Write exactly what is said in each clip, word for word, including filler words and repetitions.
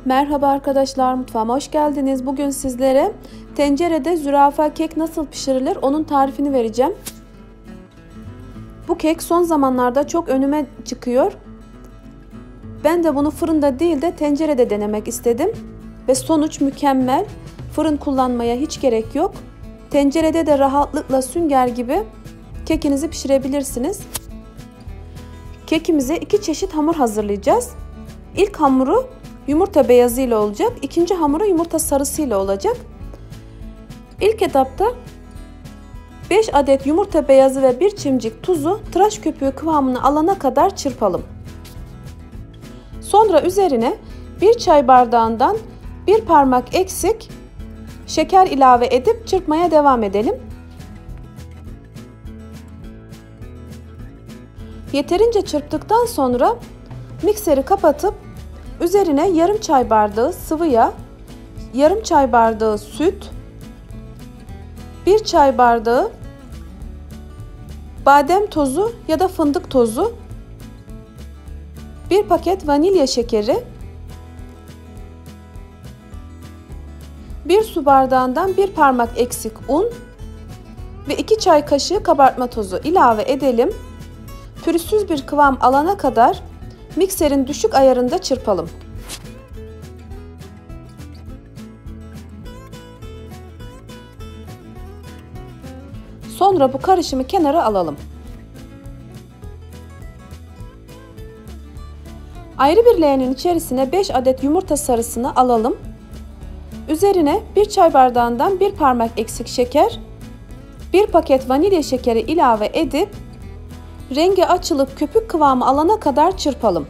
Merhaba arkadaşlar, mutfağıma hoş geldiniz. Bugün sizlere tencerede zürafa kek nasıl pişirilir onun tarifini vereceğim. Bu kek son zamanlarda çok önüme çıkıyor. Ben de bunu fırında değil de tencerede denemek istedim. Ve sonuç mükemmel. Fırın kullanmaya hiç gerek yok. Tencerede de rahatlıkla sünger gibi kekinizi pişirebilirsiniz. Kekimize iki çeşit hamur hazırlayacağız. İlk hamuru yumurta beyazıyla olacak. İkinci hamuru yumurta sarısıyla olacak. İlk etapta beş adet yumurta beyazı ve bir çimcik tuzu tıraş köpüğü kıvamını alana kadar çırpalım. Sonra üzerine bir çay bardağından bir parmak eksik şeker ilave edip çırpmaya devam edelim. Yeterince çırptıktan sonra mikseri kapatıp üzerine yarım çay bardağı sıvı yağ, yarım çay bardağı süt, bir çay bardağı badem tozu ya da fındık tozu, bir paket vanilya şekeri, bir su bardağından bir parmak eksik un ve iki çay kaşığı kabartma tozu ilave edelim. Pürüzsüz bir kıvam alana kadar mikserin düşük ayarında çırpalım. Sonra bu karışımı kenara alalım. Ayrı bir leğenin içerisine beş adet yumurta sarısını alalım. Üzerine bir çay bardağından bir parmak eksik şeker, bir paket vanilya şekeri ilave edip rengi açılıp köpük kıvamı alana kadar çırpalım.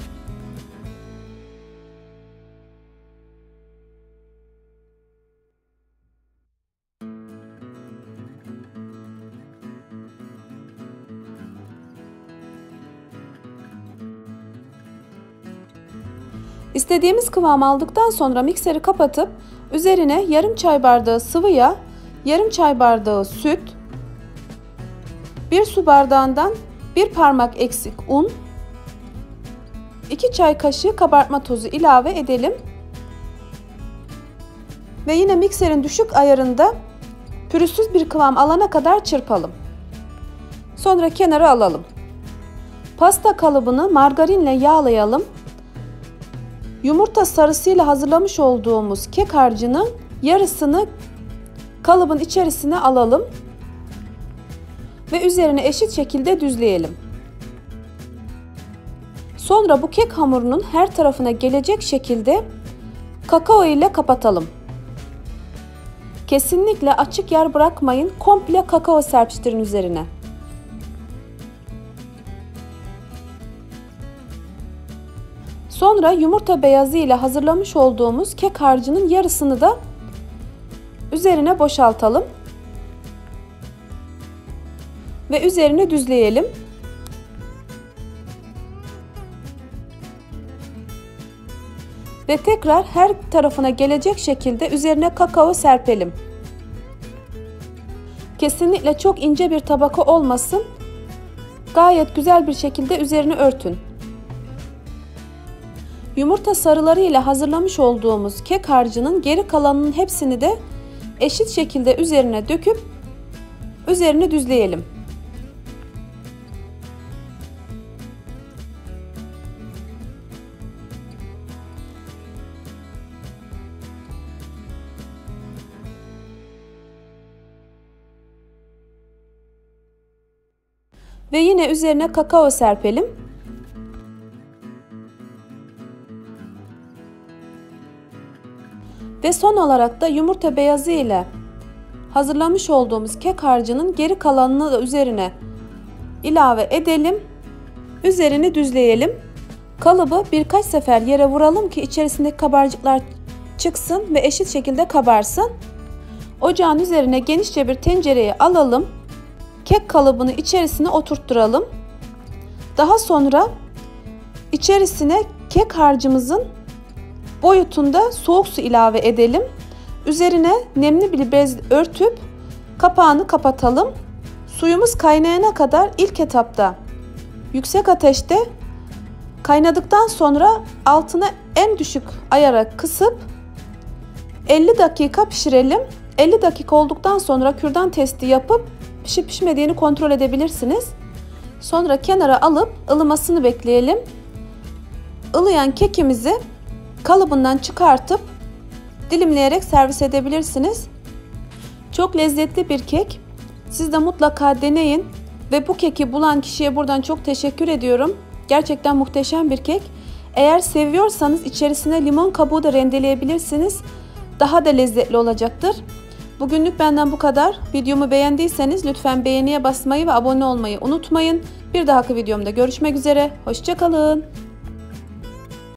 İstediğimiz kıvamı aldıktan sonra mikseri kapatıp üzerine yarım çay bardağı sıvı yağ, yarım çay bardağı süt, bir su bardağından bir parmak eksik un, iki çay kaşığı kabartma tozu ilave edelim. Ve yine mikserin düşük ayarında pürüzsüz bir kıvam alana kadar çırpalım. Sonra kenara alalım. Pasta kalıbını margarinle yağlayalım. Yumurta sarısıyla hazırlamış olduğumuz kek harcının yarısını kalıbın içerisine alalım ve üzerine eşit şekilde düzleyelim. Sonra bu kek hamurunun her tarafına gelecek şekilde kakao ile kapatalım. Kesinlikle açık yer bırakmayın. Komple kakao serpiştirin üzerine. Sonra yumurta beyazı ile hazırlamış olduğumuz kek harcının yarısını da üzerine boşaltalım. Ve üzerine düzleyelim. Ve tekrar her tarafına gelecek şekilde üzerine kakao serpelim. Kesinlikle çok ince bir tabaka olmasın. Gayet güzel bir şekilde üzerini örtün. Yumurta sarıları ile hazırlamış olduğumuz kek harcının geri kalanının hepsini de eşit şekilde üzerine döküp üzerini düzleyelim. Ve yine üzerine kakao serpelim. Ve son olarak da yumurta beyazı ile hazırlamış olduğumuz kek harcının geri kalanını da üzerine ilave edelim. Üzerini düzleyelim. Kalıbı birkaç sefer yere vuralım ki içerisindeki kabarcıklar çıksın ve eşit şekilde kabarsın. Ocağın üzerine genişçe bir tencereyi alalım. Kek kalıbını içerisine oturtturalım. Daha sonra içerisine kek harcımızın boyutunda soğuk su ilave edelim. Üzerine nemli bir bez örtüp kapağını kapatalım. Suyumuz kaynayana kadar ilk etapta yüksek ateşte Kaynadıktan sonra altına en düşük ayara kısıp elli dakika pişirelim. elli dakika olduktan sonra kürdan testi yapıp pişip pişmediğini kontrol edebilirsiniz. Sonra kenara alıp ılımasını bekleyelim. Ilıyan kekimizi kalıbından çıkartıp dilimleyerek servis edebilirsiniz. Çok lezzetli bir kek. Siz de mutlaka deneyin ve bu keki bulan kişiye buradan çok teşekkür ediyorum. Gerçekten muhteşem bir kek. Eğer seviyorsanız içerisine limon kabuğu da rendeleyebilirsiniz. Daha da lezzetli olacaktır. Bugünlük benden bu kadar. Videomu beğendiyseniz lütfen beğeniye basmayı ve abone olmayı unutmayın. Bir dahaki videomda görüşmek üzere. Hoşça kalın.